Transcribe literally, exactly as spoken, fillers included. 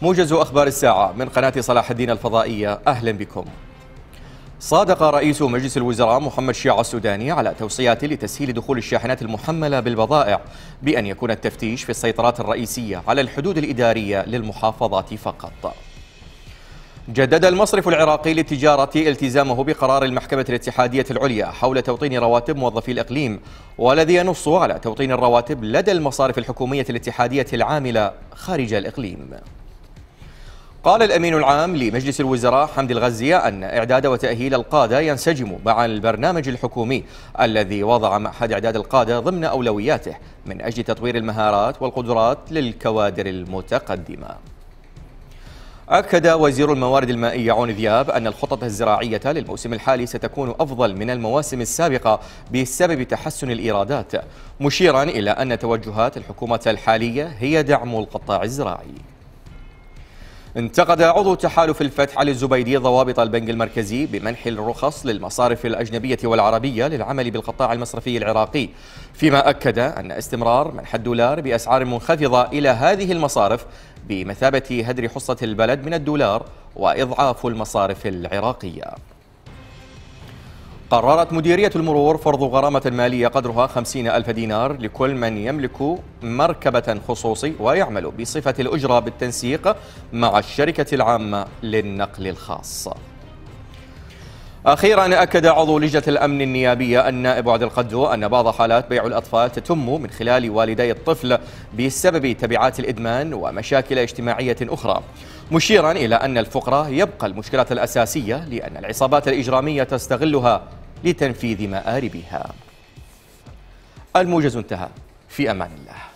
موجز أخبار الساعة من قناة صلاح الدين الفضائية، أهلا بكم. صادق رئيس مجلس الوزراء محمد شيع السوداني على توصيات لتسهيل دخول الشاحنات المحملة بالبضائع بأن يكون التفتيش في السيطرات الرئيسية على الحدود الإدارية للمحافظات فقط. جدد المصرف العراقي للتجارة التزامه بقرار المحكمة الاتحادية العليا حول توطين رواتب موظفي الإقليم، والذي ينص على توطين الرواتب لدى المصارف الحكومية الاتحادية العاملة خارج الإقليم. قال الأمين العام لمجلس الوزراء حمد الغزية أن إعداد وتأهيل القادة ينسجم مع البرنامج الحكومي الذي وضع معهد إعداد القادة ضمن أولوياته من أجل تطوير المهارات والقدرات للكوادر المتقدمة. أكد وزير الموارد المائية عون ذياب أن الخطط الزراعية للموسم الحالي ستكون أفضل من المواسم السابقة بسبب تحسن الإيرادات، مشيرا إلى أن توجهات الحكومة الحالية هي دعم القطاع الزراعي. انتقد عضو تحالف الفتح علي الزبيدي ضوابط البنك المركزي بمنح الرخص للمصارف الأجنبية والعربية للعمل بالقطاع المصرفي العراقي، فيما أكد أن استمرار منح الدولار بأسعار منخفضة إلى هذه المصارف بمثابة هدر حصة البلد من الدولار وإضعاف المصارف العراقية. قررت مديرية المرور فرض غرامة مالية قدرها خمسين ألف دينار لكل من يملك مركبة خصوصي ويعمل بصفة الأجرة بالتنسيق مع الشركة العامة للنقل الخاص. أخيرا أكد عضو لجنة الأمن النيابية النائب عبد القدو أن بعض حالات بيع الأطفال تتم من خلال والدي الطفل بسبب تبعات الإدمان ومشاكل اجتماعية أخرى، مشيرا إلى أن الفقر يبقى المشكلة الأساسية لأن العصابات الإجرامية تستغلها لتنفيذ مآربها. الموجز انتهى، في أمان الله.